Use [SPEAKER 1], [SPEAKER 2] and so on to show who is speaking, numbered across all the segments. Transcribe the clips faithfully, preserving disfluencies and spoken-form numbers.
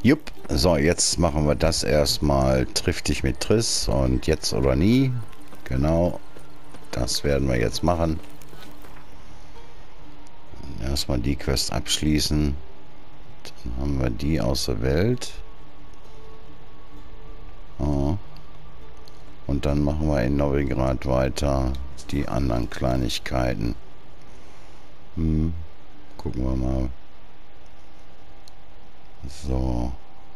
[SPEAKER 1] Jupp, so, jetzt machen wir das erstmal. Triff dich mit Triss und jetzt oder nie. Genau, das werden wir jetzt machen. Erstmal die Quest abschließen. Dann haben wir die aus der Welt. Oh. Und dann machen wir in Novigrad weiter die anderen Kleinigkeiten. Hm. Gucken wir mal. So.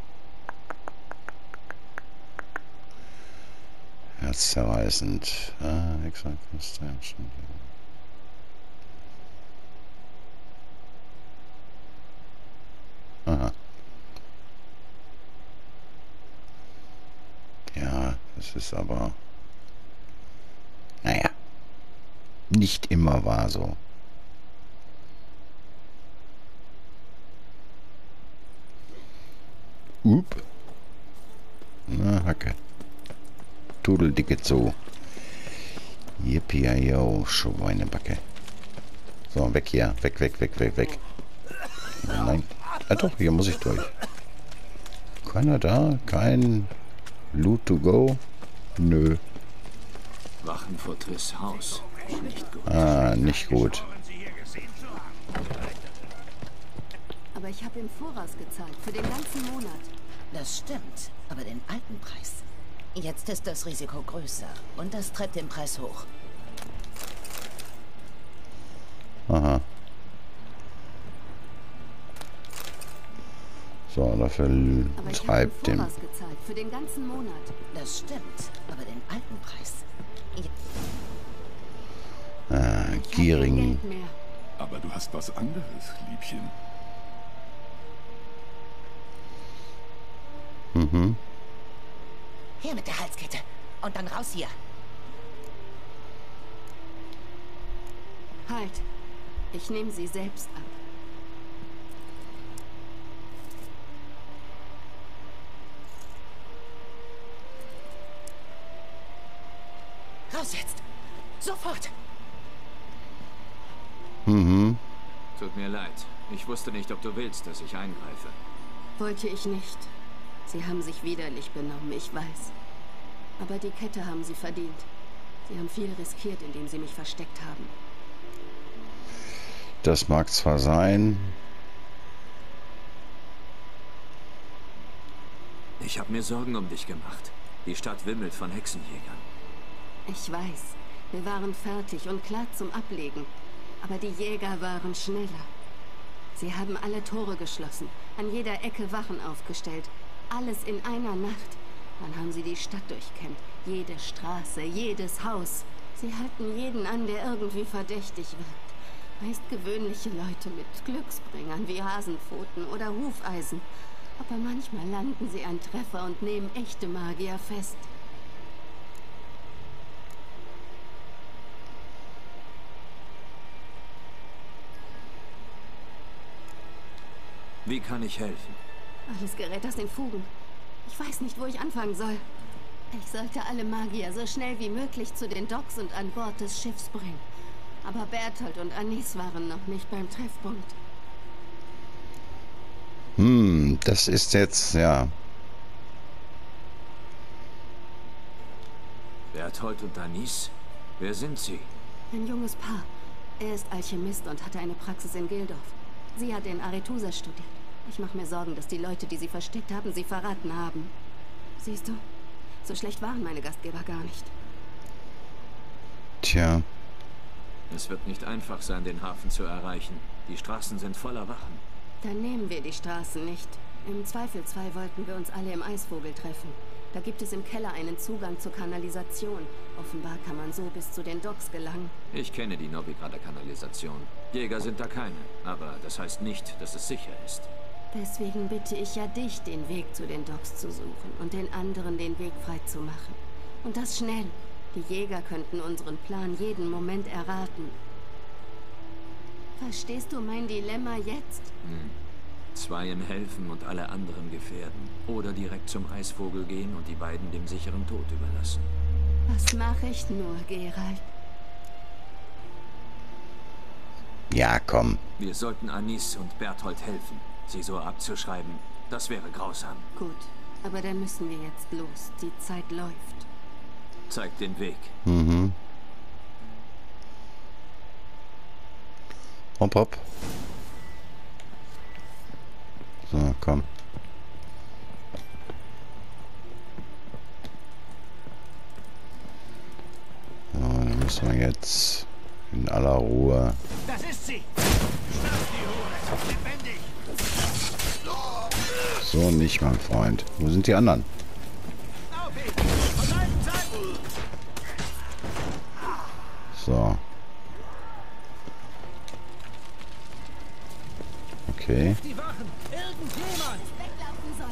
[SPEAKER 1] Herzzerreißend. Ah, exakt. Aha. Ja, das ist aber... Naja. Nicht immer war so. Up. Na, Hacke. Tudeldicke Zoo. Yippie-yo, Schweinebacke. So, weg hier. Weg, weg, weg, weg, weg. Nein. Ah doch, hier muss ich durch. Keiner da? Kein Loot to go? Nö.
[SPEAKER 2] Wachen vor Triss Haus. Nicht gut.
[SPEAKER 1] Ah, nicht gut.
[SPEAKER 3] Aber ich habe im Voraus gezahlt, für den ganzen Monat.
[SPEAKER 4] Das stimmt, aber den alten Preis. Jetzt ist das Risiko größer und das treibt den Preis hoch.
[SPEAKER 1] Aha. So, dafür
[SPEAKER 3] aber ich
[SPEAKER 1] treibt
[SPEAKER 3] habe im
[SPEAKER 1] den...
[SPEAKER 3] Voraus gezahlt, für den ganzen Monat.
[SPEAKER 4] Das stimmt, aber den alten Preis.
[SPEAKER 1] Ah,
[SPEAKER 3] Ich hab kein
[SPEAKER 1] gierigen...
[SPEAKER 3] Geld mehr.
[SPEAKER 5] Aber du hast was anderes, Liebchen.
[SPEAKER 1] Mhm.
[SPEAKER 4] Her mit der Halskette und dann raus hier.
[SPEAKER 3] Halt. Ich nehme sie selbst ab.
[SPEAKER 4] Raus jetzt! Sofort!
[SPEAKER 1] Mhm.
[SPEAKER 2] Tut mir leid. Ich wusste nicht, ob du willst, dass ich eingreife.
[SPEAKER 3] Wollte ich nicht. Sie haben sich widerlich benommen, ich weiß. Aber die Kette haben sie verdient. Sie haben viel riskiert, indem sie mich versteckt haben.
[SPEAKER 1] Das mag zwar sein.
[SPEAKER 2] Ich habe mir Sorgen um dich gemacht. Die Stadt wimmelt von Hexenjägern.
[SPEAKER 3] Ich weiß. Wir waren fertig und klar zum Ablegen. Aber die Jäger waren schneller. Sie haben alle Tore geschlossen, an jeder Ecke Wachen aufgestellt. Alles in einer Nacht. Dann haben sie die Stadt durchkämmt. Jede Straße, jedes Haus. Sie halten jeden an, der irgendwie verdächtig wirkt. Meist gewöhnliche Leute mit Glücksbringern wie Hasenpfoten oder Hufeisen. Aber manchmal landen sie einen Treffer und nehmen echte Magier fest.
[SPEAKER 2] Wie kann ich helfen?
[SPEAKER 3] Alles gerät aus den Fugen. Ich weiß nicht, wo ich anfangen soll. Ich sollte alle Magier so schnell wie möglich zu den Docks und an Bord des Schiffs bringen. Aber Berthold und Anis waren noch nicht beim Treffpunkt.
[SPEAKER 1] Hm, das ist jetzt, ja.
[SPEAKER 2] Berthold und Anis? Wer sind sie?
[SPEAKER 3] Ein junges Paar. Er ist Alchemist und hatte eine Praxis in Gildorf. Sie hat in Arethusa studiert. Ich mache mir Sorgen, dass die Leute, die sie versteckt haben, sie verraten haben. Siehst du? So schlecht waren meine Gastgeber gar nicht.
[SPEAKER 1] Tja.
[SPEAKER 2] Es wird nicht einfach sein, den Hafen zu erreichen. Die Straßen sind voller Wachen.
[SPEAKER 3] Dann nehmen wir die Straßen nicht. Im Zweifelsfall wollten wir uns alle im Eisvogel treffen. Da gibt es im Keller einen Zugang zur Kanalisation. Offenbar kann man so bis zu den Docks gelangen.
[SPEAKER 2] Ich kenne die Novigrader Kanalisation. Jäger sind da keine, aber das heißt nicht, dass es sicher ist.
[SPEAKER 3] Deswegen bitte ich ja dich, den Weg zu den Docks zu suchen und den anderen den Weg frei zu machen. Und das schnell. Die Jäger könnten unseren Plan jeden Moment erraten. Verstehst du mein Dilemma jetzt?
[SPEAKER 2] Hm. Zweien helfen und alle anderen gefährden. Oder direkt zum Eisvogel gehen und die beiden dem sicheren Tod überlassen.
[SPEAKER 3] Was mache ich nur, Geralt?
[SPEAKER 1] Ja, komm.
[SPEAKER 2] Wir sollten Anis und Berthold helfen. Sie so abzuschreiben, das wäre grausam.
[SPEAKER 3] Gut, aber dann müssen wir jetzt los. Die Zeit läuft.
[SPEAKER 2] Zeigt den Weg.
[SPEAKER 1] Mhm. Hopp, hopp. So, komm. So, dann müssen wir jetzt in aller Ruhe.
[SPEAKER 6] Das ist sie! Schnapp die Hure! Lebendig!
[SPEAKER 1] So nicht, mein Freund. Wo sind die anderen?
[SPEAKER 6] Aufheben! Von allen Seiten!
[SPEAKER 1] So. Okay.
[SPEAKER 6] Die Wachen! Irgendjemand!
[SPEAKER 3] Weglaufen soll.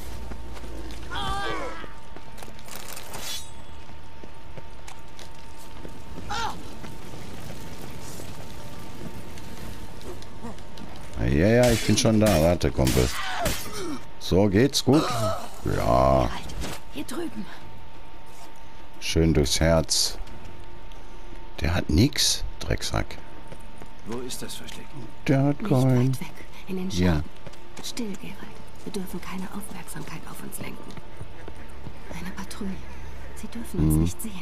[SPEAKER 1] Ja, ja, ich bin schon da. Warte, Kumpel. So, geht's gut? Ja.
[SPEAKER 3] Hier drüben.
[SPEAKER 1] Schön durchs Herz. Der hat nix, Drecksack.
[SPEAKER 2] Wo ist das Versteck?
[SPEAKER 1] Der hat
[SPEAKER 3] Nicht
[SPEAKER 1] keinen.
[SPEAKER 3] weit weg. In den
[SPEAKER 1] Ja.
[SPEAKER 3] Schatten. Still, Geralt. Wir dürfen keine Aufmerksamkeit auf uns lenken. Eine Patrouille. Sie dürfen uns
[SPEAKER 1] Mhm.
[SPEAKER 3] nicht sehen.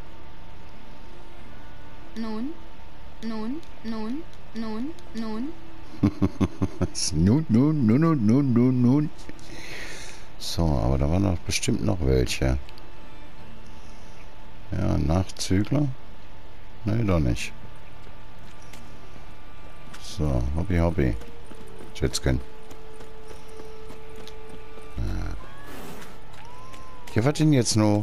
[SPEAKER 7] Nun, nun, nun, nun, nun.
[SPEAKER 1] Was? Nun, nun, nun, nun, nun, nun, nun. So, aber da waren doch bestimmt noch welche. Ja, Nachzügler? Nee, doch nicht. So, Hobby, Hobby. Jetscan. Ja. Ja, was denn jetzt noch?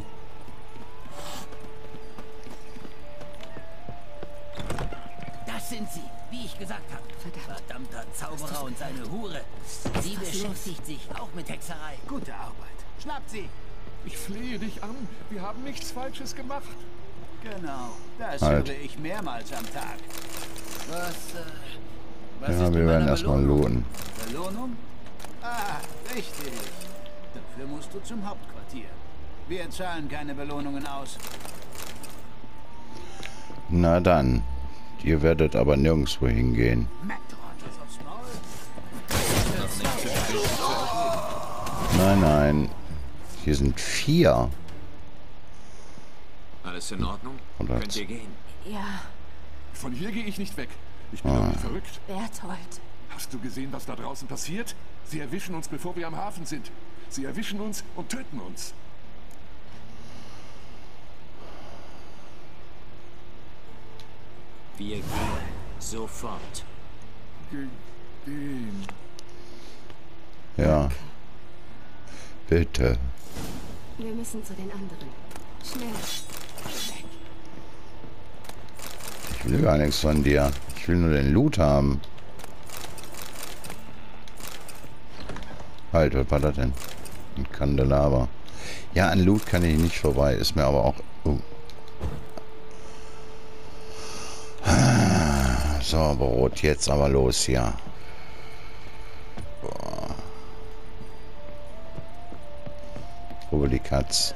[SPEAKER 6] Das sind sie, wie ich gesagt habe.
[SPEAKER 3] Verdammt.
[SPEAKER 6] Verdammter Zauberer und seine Hure. Sie
[SPEAKER 3] Was
[SPEAKER 6] beschäftigt sich auch mit Hexerei. Gute Arbeit. Schnappt sie.
[SPEAKER 5] Ich flehe dich an. Wir haben nichts Falsches gemacht.
[SPEAKER 6] Genau, das
[SPEAKER 1] Halt.
[SPEAKER 6] höre ich mehrmals am Tag. Was, äh, was
[SPEAKER 1] Ja,
[SPEAKER 6] ist
[SPEAKER 1] wir
[SPEAKER 6] mit
[SPEAKER 1] werden
[SPEAKER 6] meiner
[SPEAKER 1] erstmal
[SPEAKER 6] Belohnung?
[SPEAKER 1] looten.
[SPEAKER 6] Belohnung? Ah, richtig. Dafür musst du zum Hauptquartier. Wir zahlen keine Belohnungen aus.
[SPEAKER 1] Na dann. Ihr werdet aber nirgendwo hingehen.
[SPEAKER 6] Trottel aufs Maul.
[SPEAKER 1] Nein, nein. Hier sind vier.
[SPEAKER 2] Alles in Ordnung?
[SPEAKER 1] Oder-
[SPEAKER 2] Könnt ihr gehen?
[SPEAKER 3] Ja,
[SPEAKER 5] Von hier gehe ich nicht weg. Ich bin
[SPEAKER 1] Ah.
[SPEAKER 5] doch nicht verrückt.
[SPEAKER 3] Berthold.
[SPEAKER 5] Hast du gesehen, was da draußen passiert? Sie erwischen uns, bevor wir am Hafen sind. Sie erwischen uns und töten uns.
[SPEAKER 2] Wir gehen. Sofort.
[SPEAKER 5] Ge gehen.
[SPEAKER 1] Ja. Bitte.
[SPEAKER 3] Wir müssen zu den anderen. Schnell.
[SPEAKER 1] Ich will gar nichts von dir. Ich will nur den Loot haben. Halt, was war das denn? Ein Kandelaber. Ja, an Loot kann ich nicht vorbei. Ist mir aber auch... Oh. So, Brot, jetzt aber los hier. Boah. Probe die Katz.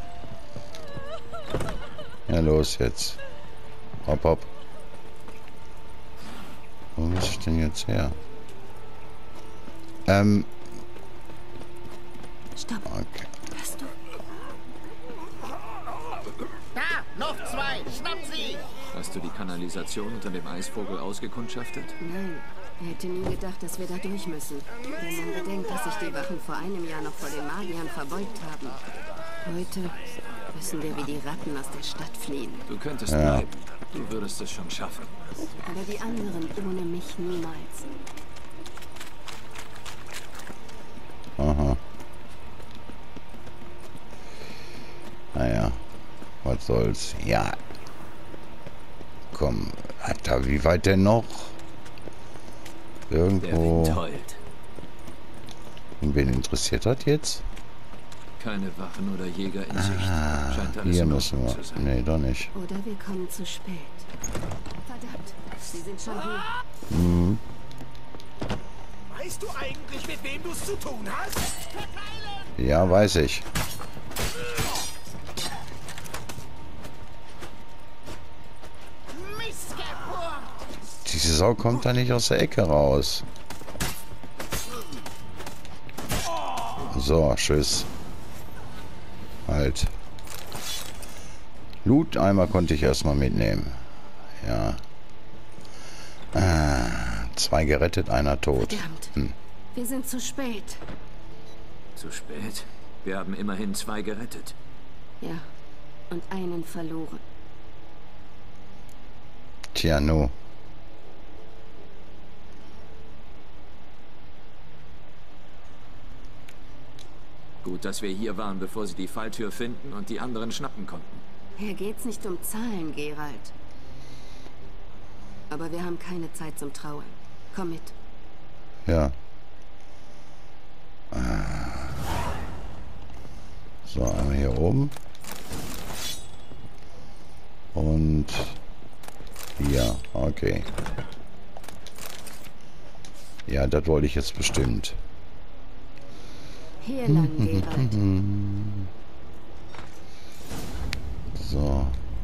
[SPEAKER 1] Ja, los jetzt. Hopp, hopp. Wo muss ich denn jetzt her? Ähm,
[SPEAKER 3] Stopp.
[SPEAKER 1] okay.
[SPEAKER 3] Hörst du?
[SPEAKER 6] Da, noch zwei. Schnappt sie.
[SPEAKER 2] Hast du die Kanalisation unter dem Eisvogel ausgekundschaftet?
[SPEAKER 3] Nein, er hätte nie gedacht, dass wir da durch müssen. Wenn man bedenkt, dass sich die Wachen vor einem Jahr noch vor den Magiern verbeugt haben. Heute müssen wir wie die Ratten aus der Stadt fliehen.
[SPEAKER 2] Du könntest
[SPEAKER 1] Ja.
[SPEAKER 2] bleiben. Du würdest es schon schaffen.
[SPEAKER 3] Aber die anderen ohne mich niemals.
[SPEAKER 1] Aha. Naja, was soll's. Ja. Komm, Alter, wie weit denn noch?
[SPEAKER 2] Der
[SPEAKER 1] Irgendwo.
[SPEAKER 2] Wind heult.
[SPEAKER 1] Und wen interessiert das jetzt?
[SPEAKER 2] Keine Wachen oder Jäger in Sicht.
[SPEAKER 1] Ah,
[SPEAKER 2] Scheint alles
[SPEAKER 1] hier
[SPEAKER 2] in
[SPEAKER 1] müssen
[SPEAKER 2] Ordnung
[SPEAKER 1] wir.
[SPEAKER 2] zu sein.
[SPEAKER 1] Nee, doch nicht.
[SPEAKER 3] Oder wir kommen zu spät. Verdammt, sie sind schon hier.
[SPEAKER 1] Mhm.
[SPEAKER 6] Weißt du eigentlich, mit wem du es zu tun hast?
[SPEAKER 1] Ja, weiß ich.
[SPEAKER 6] Missgeburt!
[SPEAKER 1] Diese Sau kommt da nicht aus der Ecke raus. So, tschüss. Halt. Loot-Eimer konnte ich erstmal mitnehmen. Ja. Ah, zwei gerettet, einer tot.
[SPEAKER 3] Verdammt.
[SPEAKER 1] Hm.
[SPEAKER 3] Wir sind zu spät.
[SPEAKER 2] Zu spät. Wir haben immerhin zwei gerettet.
[SPEAKER 3] Ja, und einen verloren.
[SPEAKER 1] Tja, nu.
[SPEAKER 2] Gut, dass wir hier waren, bevor sie die Falltür finden und die anderen schnappen konnten.
[SPEAKER 3] Hier geht's nicht um Zahlen, Geralt. Aber wir haben keine Zeit zum Trauern. Komm mit.
[SPEAKER 1] Ja. So, einmal hier oben. Und hier. Okay. Ja, das wollte ich jetzt bestimmt.
[SPEAKER 3] Hier lang, Geralt.
[SPEAKER 1] So.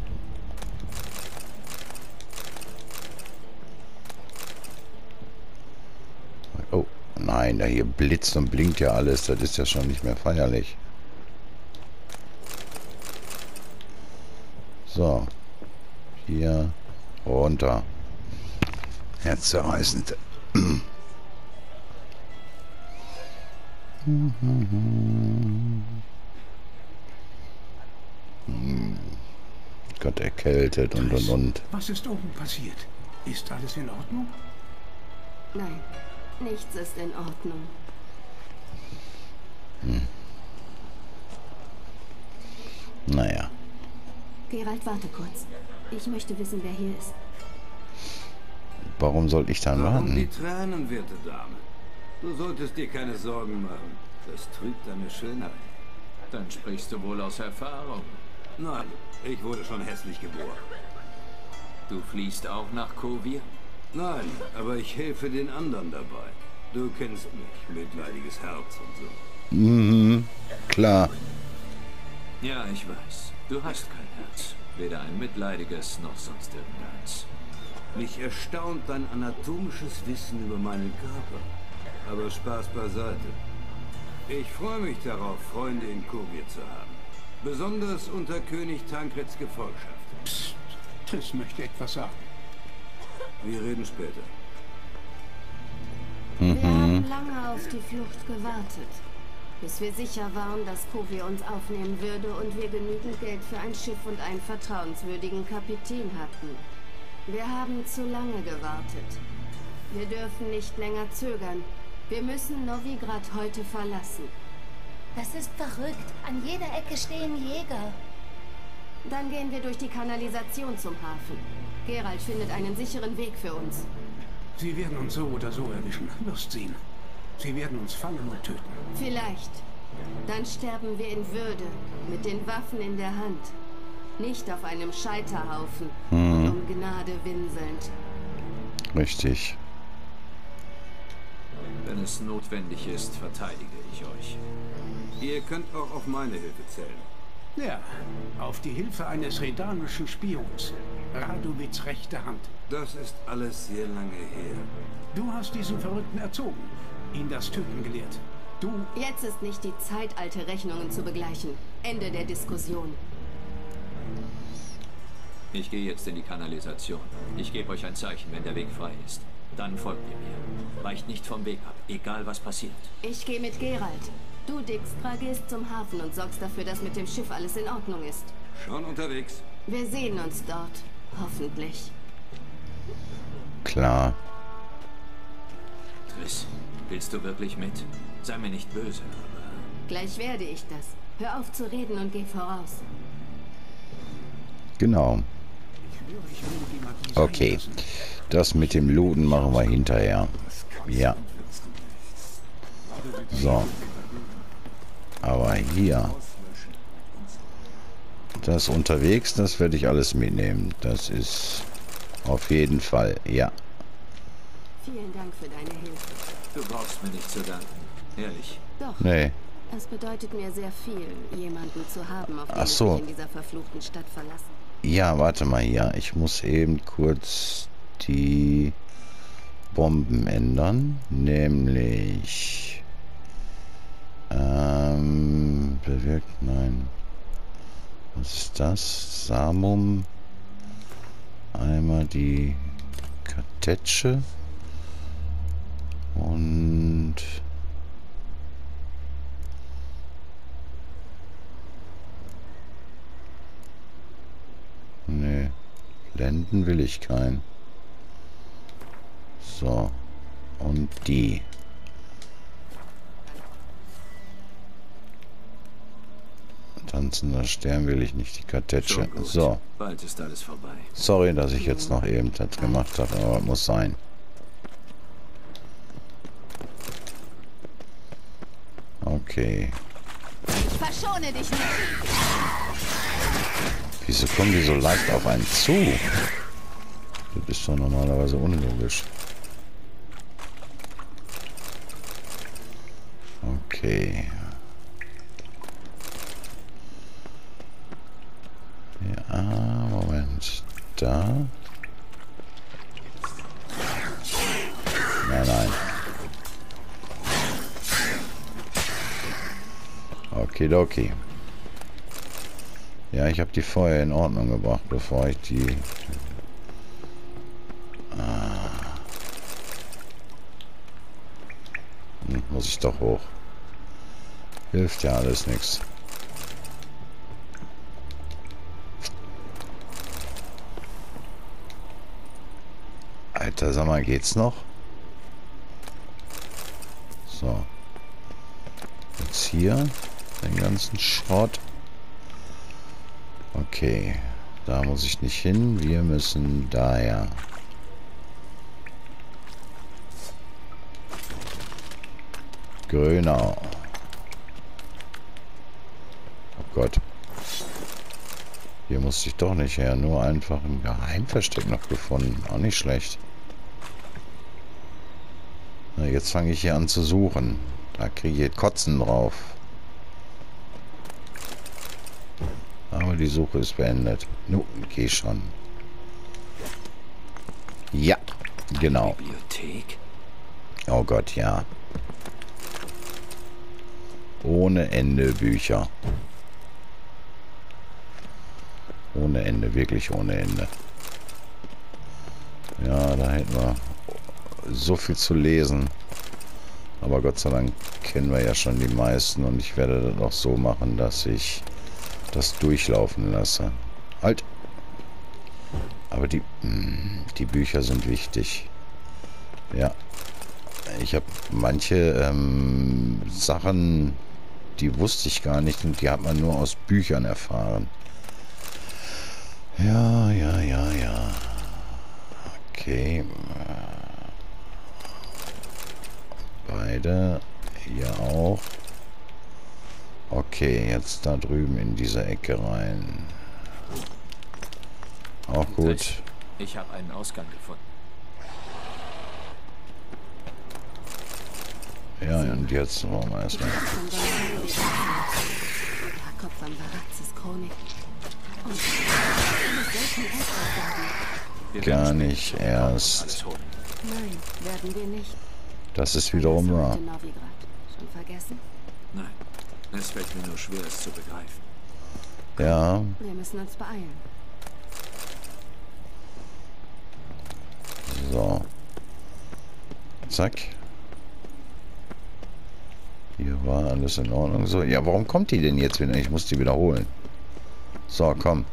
[SPEAKER 1] Oh, nein, da hier blitzt und blinkt ja alles. Das ist ja schon nicht mehr feierlich. So. Hier runter. Herzzerreißend. Gott, erkältet und und und.
[SPEAKER 6] Was ist oben passiert? Ist alles in Ordnung?
[SPEAKER 3] Nein, nichts ist in Ordnung.
[SPEAKER 1] Hm. Naja.
[SPEAKER 3] Geralt, warte kurz. Ich möchte wissen, wer hier ist.
[SPEAKER 1] Warum soll ich dann
[SPEAKER 8] Warum die
[SPEAKER 1] warten?
[SPEAKER 8] Tränen, werte Dame? Du solltest dir keine Sorgen machen. Das trügt deine Schönheit.
[SPEAKER 2] Dann sprichst du wohl aus Erfahrung.
[SPEAKER 8] Nein, ich wurde schon hässlich geboren.
[SPEAKER 2] Du fliehst auch nach Kovir?
[SPEAKER 8] Nein, aber ich helfe den anderen dabei. Du kennst mich, mitleidiges Herz und so.
[SPEAKER 1] Mhm, klar.
[SPEAKER 2] Ja, ich weiß. Du hast kein Herz. Weder ein mitleidiges noch sonst irgendeins.
[SPEAKER 8] Mich erstaunt dein anatomisches Wissen über meinen Körper. Aber Spaß beiseite. Ich freue mich darauf, Freunde in Kovir zu haben. Besonders unter König Tankreds Gefolgschaft.
[SPEAKER 6] Psst, Triss möchte etwas sagen.
[SPEAKER 8] Wir reden später.
[SPEAKER 3] Wir haben lange auf die Flucht gewartet, bis wir sicher waren, dass Kovir uns aufnehmen würde und wir genügend Geld für ein Schiff und einen vertrauenswürdigen Kapitän hatten. Wir haben zu lange gewartet. Wir dürfen nicht länger zögern. Wir müssen Novigrad heute verlassen.
[SPEAKER 7] Das ist verrückt. An jeder Ecke stehen Jäger.
[SPEAKER 3] Dann gehen wir durch die Kanalisation zum Hafen. Geralt findet einen sicheren Weg für uns.
[SPEAKER 6] Sie werden uns so oder so erwischen. Wirst sehen. Sie werden uns fangen und töten.
[SPEAKER 3] Vielleicht. Dann sterben wir in Würde, mit den Waffen in der Hand. Nicht auf einem Scheiterhaufen und um Gnade winselnd.
[SPEAKER 1] Richtig.
[SPEAKER 2] Wenn es notwendig ist, verteidige ich euch.
[SPEAKER 8] Ihr könnt auch auf meine Hilfe zählen.
[SPEAKER 6] Ja, auf die Hilfe eines redanischen Spions. Radovids rechte Hand.
[SPEAKER 8] Das ist alles sehr lange her.
[SPEAKER 6] Du hast diesen Verrückten erzogen, ihn das Töten gelehrt. Du...
[SPEAKER 3] Jetzt ist nicht die Zeit, alte Rechnungen zu begleichen. Ende der Diskussion.
[SPEAKER 2] Ich gehe jetzt in die Kanalisation. Ich gebe euch ein Zeichen, wenn der Weg frei ist. Dann folgt ihr mir. Weicht nicht vom Weg ab, egal was passiert.
[SPEAKER 3] Ich gehe mit Geralt. Du, Dijkstra, gehst zum Hafen und sorgst dafür, dass mit dem Schiff alles in Ordnung ist.
[SPEAKER 8] Schon unterwegs.
[SPEAKER 3] Wir sehen uns dort. Hoffentlich.
[SPEAKER 1] Klar.
[SPEAKER 2] Triss, willst du wirklich mit? Sei mir nicht böse, aber...
[SPEAKER 3] Gleich werde ich das. Hör auf zu reden und geh voraus.
[SPEAKER 1] Genau.
[SPEAKER 6] Ich schwöre, ich will die Magie sein
[SPEAKER 1] Okay.
[SPEAKER 6] lassen.
[SPEAKER 1] Das mit dem Looten machen wir hinterher. Ja. So. Aber hier. Das unterwegs, das werde ich alles mitnehmen. Das ist auf jeden Fall, ja.
[SPEAKER 3] Vielen Dank für deine Hilfe.
[SPEAKER 2] Du brauchst mir nicht zu danken. Ehrlich.
[SPEAKER 3] Doch,
[SPEAKER 1] Nee.
[SPEAKER 3] es bedeutet mir sehr viel, jemanden zu haben, auf den
[SPEAKER 1] Ach
[SPEAKER 3] ich
[SPEAKER 1] so.
[SPEAKER 3] mich in dieser verfluchten Stadt verlassen.
[SPEAKER 1] Ja, warte mal hier. Ich muss eben kurz die Bomben ändern. Nämlich... Äh, Was ist das? Samum. Einmal die Kartätsche. Und... Nee. Blenden will ich keinen. So. Und die. Tanzender Stern will ich nicht, die Kartätsche. So.
[SPEAKER 2] Bald ist alles vorbei.
[SPEAKER 1] Sorry, dass ich jetzt noch eben das gemacht habe, aber muss sein. Okay.
[SPEAKER 3] Ich verschone dich nicht.
[SPEAKER 1] Wieso kommen die so leicht auf einen zu? Das ist doch normalerweise unlogisch. Okay. Ja, Moment. Da. Nein, nein. Okidoki. Ja, ich habe die vorher in Ordnung gebracht, bevor ich die... Ah. Hm, muss ich doch hoch. Hilft ja alles nichts. Alter, sag mal, geht's noch? So. Jetzt hier den ganzen Schrott. Okay. Da muss ich nicht hin. Wir müssen daher. Grönau. Oh Gott. Hier musste ich doch nicht her. Nur einfach ein Geheimversteck noch gefunden. Auch nicht schlecht. Na, jetzt fange ich hier an zu suchen. Da kriege ich Kotzen drauf. Aber die Suche ist beendet. Nu, geh schon. Ja, genau.
[SPEAKER 2] Bibliothek?
[SPEAKER 1] Oh Gott, ja. Ohne Ende Bücher. Ohne Ende, wirklich ohne Ende. Ja, da hätten wir so viel zu lesen. Aber Gott sei Dank kennen wir ja schon die meisten und ich werde das auch so machen, dass ich das durchlaufen lasse. Halt! Aber die, die Bücher sind wichtig. Ja. Ich habe manche ähm, Sachen, die wusste ich gar nicht und die hat man nur aus Büchern erfahren. Ja, ja, ja, ja. Okay. Beide. Hier auch. Okay, jetzt da drüben in diese Ecke rein. Auch gut.
[SPEAKER 2] Ich habe einen Ausgang gefunden.
[SPEAKER 1] Ja, und jetzt wollen wir erstmal.
[SPEAKER 3] Jakob von Varaxes Chronik.
[SPEAKER 1] Gar nicht erst.
[SPEAKER 3] Nein, werden wir nicht.
[SPEAKER 1] Das ist wiederum wahr.
[SPEAKER 3] Schon vergessen?
[SPEAKER 2] Nein, es fällt mir nur schwer, es zu begreifen.
[SPEAKER 1] Ja.
[SPEAKER 3] Wir müssen uns beeilen.
[SPEAKER 1] So. Zack. Hier war alles in Ordnung. So, ja, warum kommt die denn jetzt wieder? Ich muss die wiederholen. So, komm.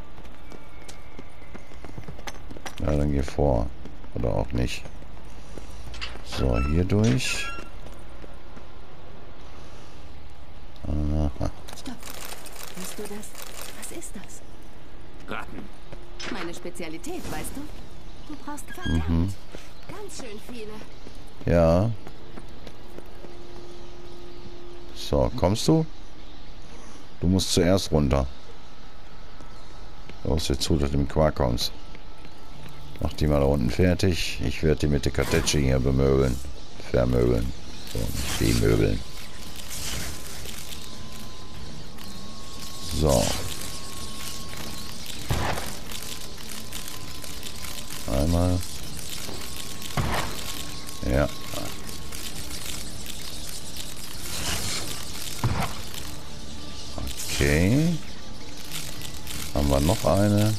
[SPEAKER 1] Ja, dann geh vor. Oder auch nicht. So, hier durch. Aha.
[SPEAKER 3] Stopp. Weißt du das? Was ist das?
[SPEAKER 2] Ratten.
[SPEAKER 3] Meine Spezialität, weißt du? Du brauchst verdammt.
[SPEAKER 1] Mhm.
[SPEAKER 3] Ganz schön viele.
[SPEAKER 1] Ja. So, kommst du? Du musst zuerst runter. Los, jetzt zu, dass du mit Quark kommst. Mach die mal da unten fertig. Ich werde die mit der Kartätsche hier bemöbeln. Vermöbeln. So, nicht bemöbeln. So. Einmal. Ja. Okay. Haben wir noch eine?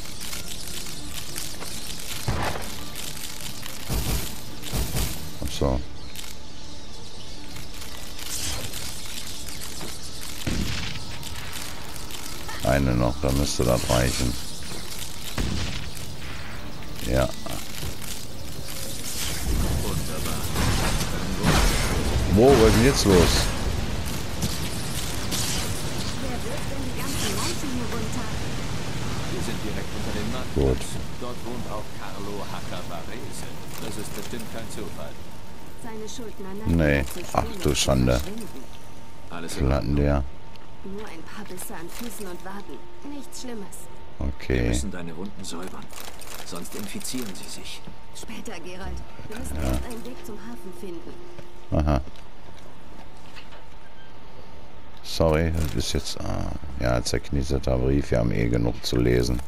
[SPEAKER 1] Ach so. Eine noch, da müsste das reichen. Ja. Wo, was ist denn jetzt los?
[SPEAKER 2] Wir sind direkt unter dem Markt.
[SPEAKER 1] Gut.
[SPEAKER 2] Dort wohnt auch Carlo Hacker Varese. Das ist bestimmt kein Zufall.
[SPEAKER 3] Seine Schuldner neigen
[SPEAKER 1] Nee.
[SPEAKER 3] dazu,
[SPEAKER 1] Ach du
[SPEAKER 3] spurlos zu
[SPEAKER 1] Schande.
[SPEAKER 3] verschwinden.
[SPEAKER 2] Alles
[SPEAKER 1] Was hatten der?
[SPEAKER 3] Nur ein paar Bisse an Füßen und Waden. Nichts Schlimmes.
[SPEAKER 2] Wir
[SPEAKER 1] Okay.
[SPEAKER 2] müssen deine Wunden säubern. Sonst infizieren sie sich.
[SPEAKER 3] Später, Gerald. Wir müssen erst einen Weg zum Hafen finden.
[SPEAKER 1] Aha. Sorry, das ist jetzt... Ah, ja, zerknitterter Brief. Wir haben eh genug zu lesen.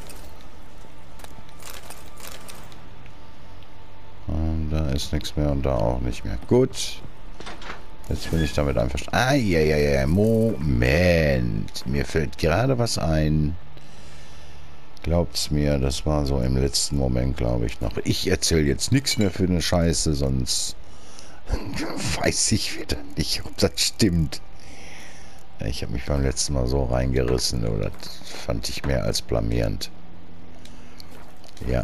[SPEAKER 1] Und da ist nichts mehr und da auch nicht mehr. Gut. Jetzt bin ich damit einverstanden. Ah, ja, ja, ja. Moment. Mir fällt gerade was ein. Glaubt's mir, das war so im letzten Moment, glaube ich, noch. Ich erzähle jetzt nichts mehr für eine Scheiße, sonst weiß ich wieder nicht, ob das stimmt. Ich habe mich beim letzten Mal so reingerissen, oder das fand ich mehr als blamierend. Ja.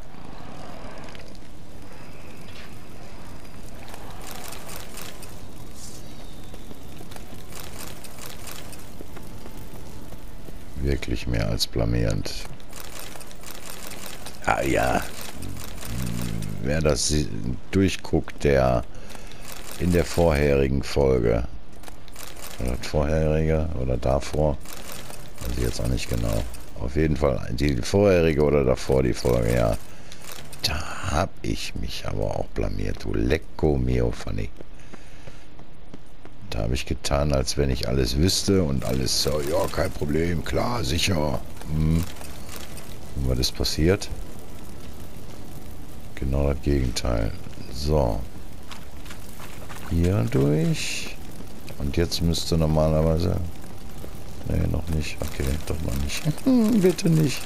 [SPEAKER 1] Wirklich mehr als blamierend. Ah ja. Wer das durchguckt, der in der vorherigen Folge, oder das vorherige oder davor, weiß ich jetzt auch nicht genau. Auf jeden Fall die vorherige oder davor die Folge, ja. Da hab ich mich aber auch blamiert, du Lecco mio funny. Da habe ich getan, als wenn ich alles wüsste und alles so, ja, kein Problem, klar, sicher. Hm. Und was ist passiert? Genau das Gegenteil. So. Hier durch. Und jetzt müsste normalerweise... Nee, noch nicht. Okay, doch noch nicht. Bitte nicht.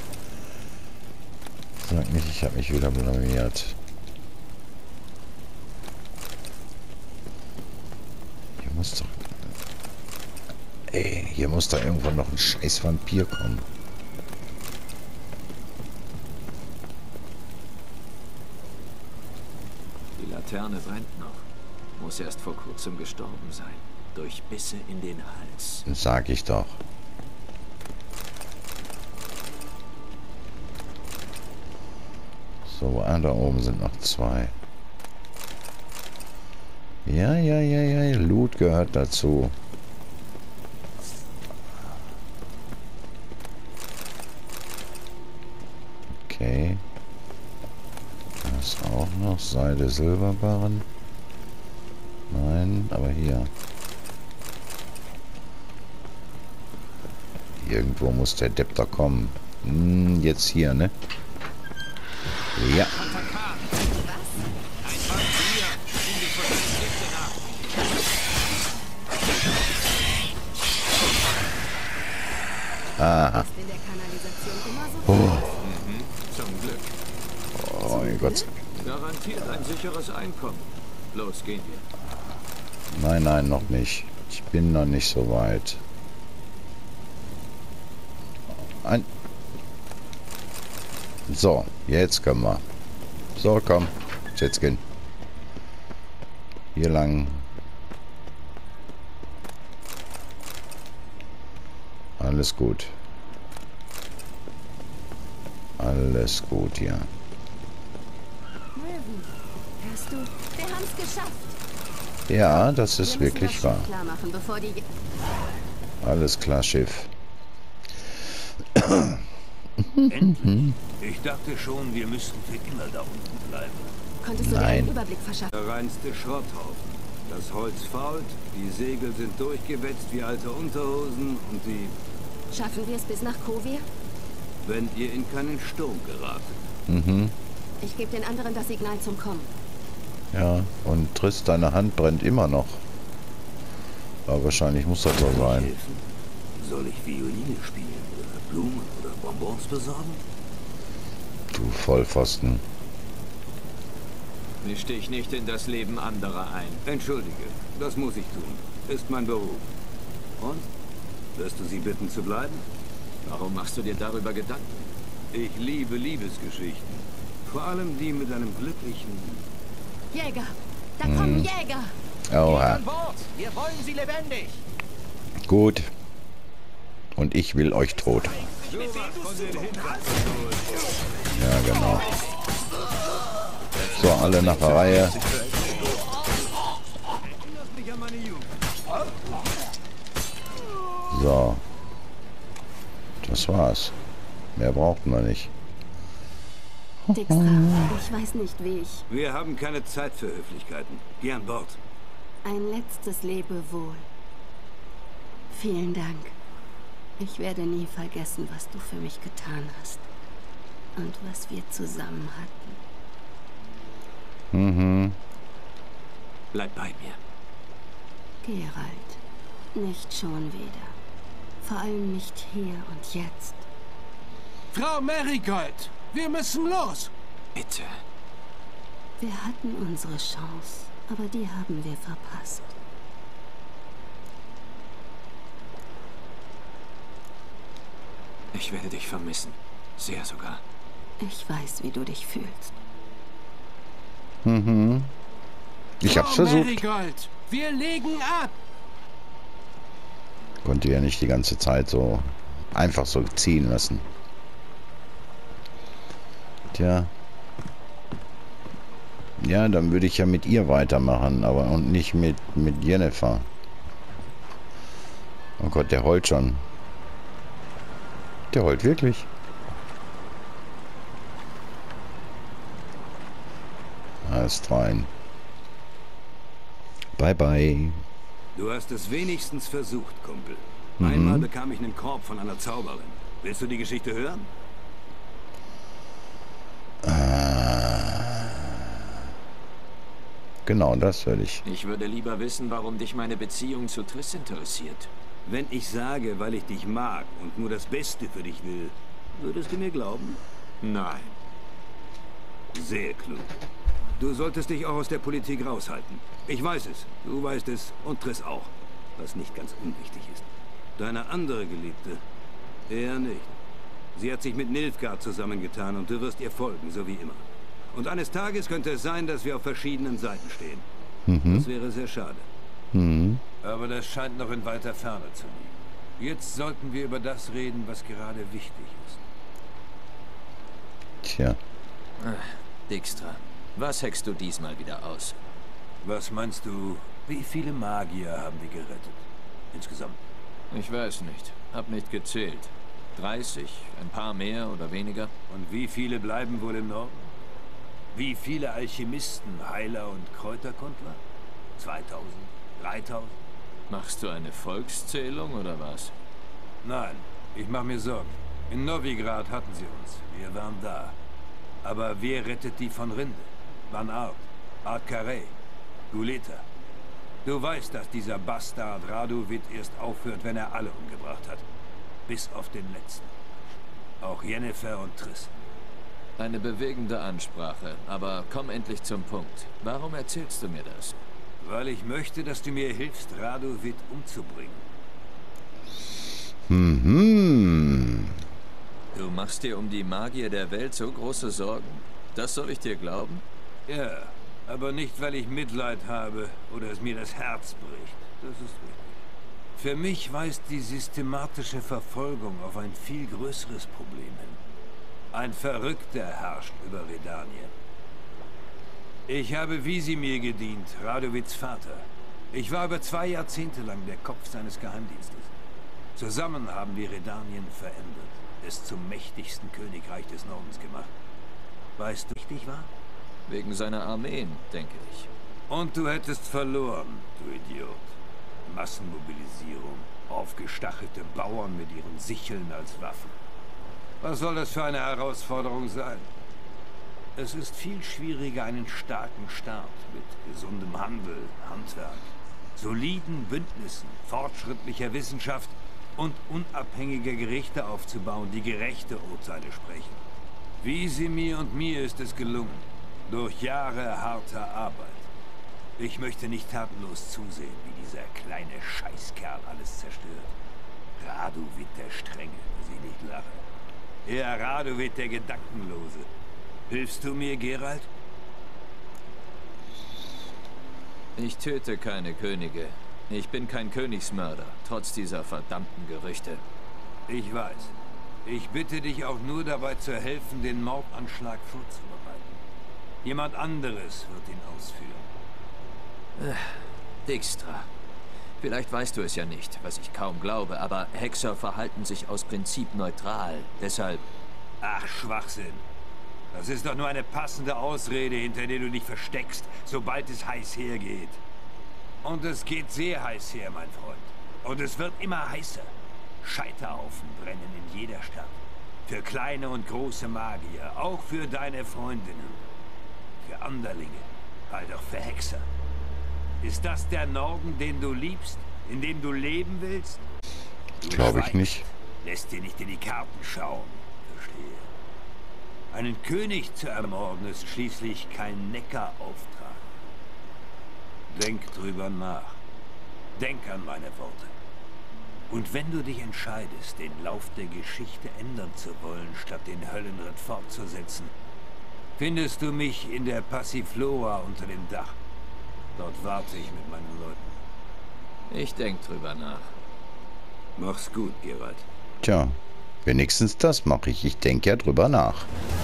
[SPEAKER 1] Sag nicht, ich habe mich wieder blamiert. Hier muss doch... Ey, hier muss doch irgendwann noch ein scheiß Vampir kommen.
[SPEAKER 2] Die Laterne brennt noch. Muss erst vor kurzem gestorben sein. Durch Bisse in den Hals.
[SPEAKER 1] Sag ich doch. So, ah, da oben sind noch zwei. Ja, ja, ja, ja, Loot gehört dazu. Okay. Das auch noch. Seide, Silberbarren. Nein, aber hier. Irgendwo muss der Depp da kommen. Hm, jetzt hier, ne? Ja. Aha. Oh.
[SPEAKER 2] Mhm, zum Glück.
[SPEAKER 1] Oh mein Gott.
[SPEAKER 2] Garantiert ein sicheres Einkommen. Los, gehen wir.
[SPEAKER 1] Nein, nein, noch nicht. Ich bin noch nicht so weit. Ein. So, jetzt können wir. So, komm. Jetzt gehen. Hier lang. Alles gut. Alles gut hier.
[SPEAKER 3] Möwen, hörst du? Wir haben's geschafft.
[SPEAKER 1] Ja, das ist
[SPEAKER 3] Wir müssen
[SPEAKER 1] wirklich
[SPEAKER 3] das
[SPEAKER 1] wahr.
[SPEAKER 3] Schiff klar machen, bevor die...
[SPEAKER 1] Alles klar, Schiff.
[SPEAKER 8] Endlich. Ich dachte schon, wir müssten für immer da unten bleiben.
[SPEAKER 3] Konntest du dir
[SPEAKER 1] Nein.
[SPEAKER 3] einen Überblick verschaffen?
[SPEAKER 8] Der reinste Schrotthaufen. Das Holz fault, die Segel sind durchgewetzt wie alte Unterhosen und die...
[SPEAKER 3] Schaffen wir es bis nach Kovir?
[SPEAKER 8] Wenn ihr in keinen Sturm geratet.
[SPEAKER 1] Mhm.
[SPEAKER 3] Ich gebe den anderen das Signal zum Kommen.
[SPEAKER 1] Ja, und Triss, deine Hand brennt immer noch. Aber wahrscheinlich muss das so sein.
[SPEAKER 8] Helfen? Soll ich Violine spielen oder Blumen oder Bonbons besorgen?
[SPEAKER 1] Du Vollpfosten.
[SPEAKER 2] Misch dich nicht in das Leben anderer ein.
[SPEAKER 8] Entschuldige, das muss ich tun. Ist mein Beruf. Und? Wirst du sie bitten zu bleiben?
[SPEAKER 2] Warum machst du dir darüber Gedanken?
[SPEAKER 8] Ich liebe Liebesgeschichten. Vor allem die mit einem glücklichen...
[SPEAKER 3] Jäger! Da kommen hm. Jäger!
[SPEAKER 1] Oha.
[SPEAKER 9] An Bord! Wir wollen sie lebendig!
[SPEAKER 1] Gut. Und ich will euch tot. Ja, genau. So, alle nach der Reihe. So. Das war's. Mehr brauchten wir nicht.
[SPEAKER 3] Dijkstra, ich weiß nicht, wie ich...
[SPEAKER 8] Wir haben keine Zeit für Höflichkeiten. Geh an Bord.
[SPEAKER 3] Ein letztes Lebewohl. Vielen Dank. Ich werde nie vergessen, was du für mich getan hast. Und was wir zusammen hatten.
[SPEAKER 1] Mhm.
[SPEAKER 2] Bleib bei mir.
[SPEAKER 3] Geralt, nicht schon wieder. Vor allem nicht hier und jetzt.
[SPEAKER 6] Frau Marigold, wir müssen los.
[SPEAKER 2] Bitte.
[SPEAKER 3] Wir hatten unsere Chance, aber die haben wir verpasst.
[SPEAKER 2] Ich werde dich vermissen. Sehr sogar.
[SPEAKER 3] Ich weiß, wie du dich fühlst.
[SPEAKER 1] Mhm. Ich hab's versucht.
[SPEAKER 6] Marigold, wir legen ab.
[SPEAKER 1] Konnte ja nicht die ganze Zeit so einfach so ziehen lassen. Tja. Ja, dann würde ich ja mit ihr weitermachen, aber und nicht mit, mit Jennifer. Oh Gott, der heult schon. Der heult wirklich. Alles rein. Bye bye.
[SPEAKER 8] Du hast es wenigstens versucht, Kumpel.
[SPEAKER 1] Mhm.
[SPEAKER 8] Einmal bekam ich einen Korb von einer Zauberin. Willst du die Geschichte hören?
[SPEAKER 1] Ah. Genau, das will ich.
[SPEAKER 2] Ich würde lieber wissen, warum dich meine Beziehung zu Triss interessiert.
[SPEAKER 8] Wenn ich sage, weil ich dich mag und nur das Beste für dich will, würdest du mir glauben?
[SPEAKER 2] Nein.
[SPEAKER 8] Sehr klug. Du solltest dich auch aus der Politik raushalten. Ich weiß es, du weißt es und Triss auch, was nicht ganz unwichtig ist. Deine andere Geliebte, eher nicht. Sie hat sich mit Nilfgaard zusammengetan und du wirst ihr folgen, so wie immer. Und eines Tages könnte es sein, dass wir auf verschiedenen Seiten stehen. Mhm. Das wäre sehr schade.
[SPEAKER 1] Mhm.
[SPEAKER 10] Aber das scheint noch in weiter Ferne zu liegen. Jetzt sollten wir über das reden, was gerade wichtig ist.
[SPEAKER 1] Tja.
[SPEAKER 2] Ach, Dijkstra, was hackst du diesmal wieder aus?
[SPEAKER 10] Was meinst du, wie viele Magier haben wir gerettet? Insgesamt?
[SPEAKER 2] Ich weiß nicht. Hab nicht gezählt. dreißig? Ein paar mehr oder weniger?
[SPEAKER 10] Und wie viele bleiben wohl im Norden? Wie viele Alchemisten, Heiler und Kräuterkundler? zweitausend? dreitausend?
[SPEAKER 2] Machst du eine Volkszählung oder was?
[SPEAKER 10] Nein, ich mache mir Sorgen. In Novigrad hatten sie uns. Wir waren da. Aber wer rettet die von Rinde? Van Art, Art Carré, Guleta. Du weißt, dass dieser Bastard Radovid erst aufhört, wenn er alle umgebracht hat. Bis auf den letzten. Auch Jennifer und Triss.
[SPEAKER 2] Eine bewegende Ansprache, aber komm endlich zum Punkt. Warum erzählst du mir das?
[SPEAKER 10] Weil ich möchte, dass du mir hilfst, Radovid umzubringen.
[SPEAKER 1] Mhm.
[SPEAKER 2] Du machst dir um die Magier der Welt so große Sorgen? Das soll ich dir glauben?
[SPEAKER 10] Ja, aber nicht, weil ich Mitleid habe oder es mir das Herz bricht. Das ist richtig. Für mich weist die systematische Verfolgung auf ein viel größeres Problem hin. Ein Verrückter herrscht über Redanien. Ich habe Wisimir gedient, Radovids Vater. Ich war über zwei Jahrzehnte lang der Kopf seines Geheimdienstes. Zusammen haben wir Redanien verändert, es zum mächtigsten Königreich des Nordens gemacht. Weißt du, wie wichtig war?
[SPEAKER 2] Wegen seiner Armeen, denke ich.
[SPEAKER 10] Und du hättest verloren, du Idiot. Massenmobilisierung, aufgestachelte Bauern mit ihren Sicheln als Waffen. Was soll das für eine Herausforderung sein? Es ist viel schwieriger, einen starken Staat mit gesundem Handel, Handwerk, soliden Bündnissen, fortschrittlicher Wissenschaft und unabhängige Gerichte aufzubauen, die gerechte Urteile sprechen. Wie sie mir und mir ist es gelungen. Durch Jahre harter Arbeit. Ich möchte nicht tatenlos zusehen, wie dieser kleine Scheißkerl alles zerstört. Radovid der Strenge, dass ich nicht lache. Ja, Radovid der Gedankenlose. Hilfst du mir, Geralt?
[SPEAKER 2] Ich töte keine Könige. Ich bin kein Königsmörder, trotz dieser verdammten Gerüchte.
[SPEAKER 10] Ich weiß. Ich bitte dich auch nur dabei zu helfen, den Mordanschlag vorzubereiten. Jemand anderes wird ihn ausführen.
[SPEAKER 2] Äh, Dijkstra. Vielleicht weißt du es ja nicht, was ich kaum glaube, aber Hexer verhalten sich aus Prinzip neutral. Deshalb...
[SPEAKER 10] Ach, Schwachsinn. Das ist doch nur eine passende Ausrede, hinter der du dich versteckst, sobald es heiß hergeht. Und es geht sehr heiß her, mein Freund. Und es wird immer heißer. Scheiterhaufen brennen in jeder Stadt. Für kleine und große Magier, auch für deine Freundinnen. Für Anderlinge, halt auch für Hexer. Ist das der Norden, den du liebst? In dem du leben willst?
[SPEAKER 1] Glaube ich nicht.
[SPEAKER 10] Lässt dir nicht in die Karten schauen. Verstehe. Einen König zu ermorden ist schließlich kein Neckarauftrag. Denk drüber nach. Denk an meine Worte. Und wenn du dich entscheidest, den Lauf der Geschichte ändern zu wollen, statt den Höllenritt fortzusetzen, findest du mich in der Passiflora unter dem Dach. Dort warte ich mit meinen Leuten.
[SPEAKER 2] Ich denk drüber nach.
[SPEAKER 10] Mach's gut, Geralt.
[SPEAKER 1] Tja, wenigstens das mache ich. Ich denke ja drüber nach.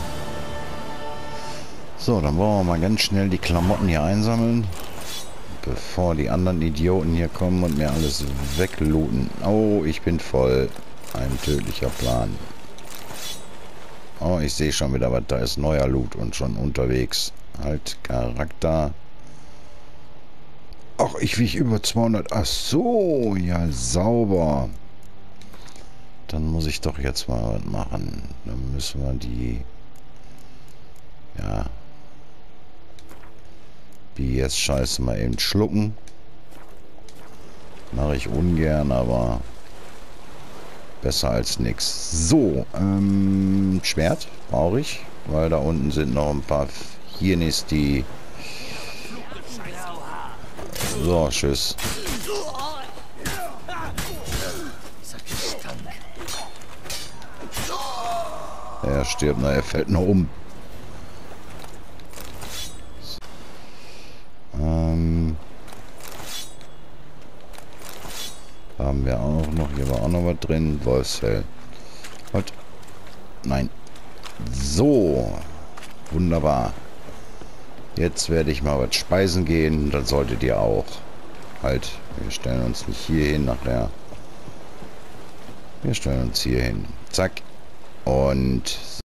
[SPEAKER 1] So, dann wollen wir mal ganz schnell die Klamotten hier einsammeln, bevor die anderen Idioten hier kommen und mir alles weglooten. Oh, ich bin voll. Ein tödlicher Plan. Oh, ich sehe schon wieder, was da ist. Neuer Loot und schon unterwegs. Halt, Charakter. Ach, ich wiege über zweihundert. Ach so, ja, sauber. Dann muss ich doch jetzt mal was machen. Dann müssen wir die... Ja... B S-Scheiße mal eben schlucken. Mache ich ungern, aber... besser als nix. So, ähm... Schwert brauche ich. Weil da unten sind noch ein paar Hiernis, die... So, tschüss. Er stirbt, na, er fällt noch um. Ähm. Haben wir auch noch. Hier war auch noch was drin. Wolfsfell. Und. Nein. So. Wunderbar. Jetzt werde ich mal was speisen gehen. Dann solltet ihr auch. Halt, wir stellen uns nicht hier hin nachher. Wir stellen uns hier hin. Zack. Und...